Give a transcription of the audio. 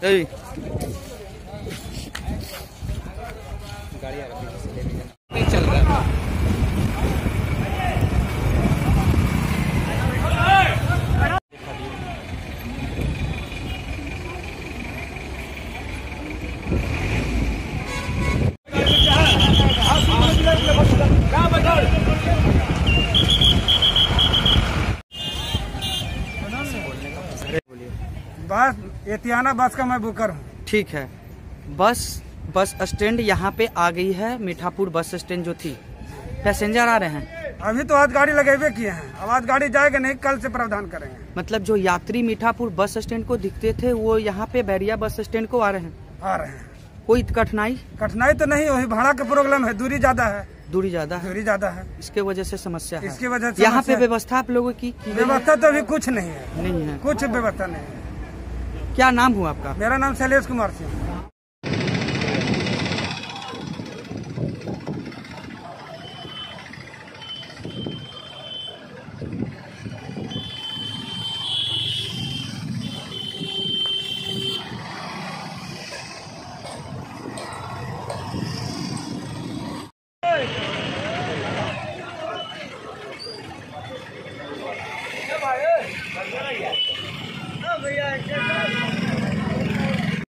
नहीं चल रहा है। बस एतियाना बस का मैं बुकर हूँ। ठीक है, बस स्टैंड यहाँ पे आ गई है। मीठापुर बस स्टैंड जो थी, पैसेंजर आ रहे हैं। अभी तो आज गाड़ी लगेबे किए हैं, अब आज गाड़ी जाएगा नहीं, कल से प्रावधान करेंगे। मतलब जो यात्री मीठापुर बस स्टैंड को दिखते थे वो यहाँ पे बैरिया बस स्टैंड को आ रहे हैं। कोई कठिनाई तो नहीं, वही भाड़ा का प्रॉब्लम है, दूरी ज्यादा है। दूरी ज्यादा है, इसके वजह से समस्या है। इसकी वजह से यहाँ पे व्यवस्था आप लोगों की व्यवस्था तो अभी कुछ नहीं है, नहीं है, कुछ व्यवस्था नहीं है। क्या नाम हुआ आपका? मेरा नाम शैलेश कुमार सिंह।